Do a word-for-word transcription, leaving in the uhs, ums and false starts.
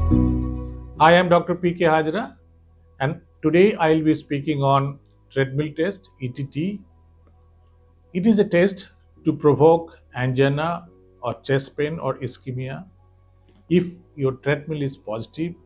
I am Doctor P K Hazra, and today I will be speaking on treadmill test E T T. It is a test to provoke angina or chest pain or ischemia. If your treadmill is positive,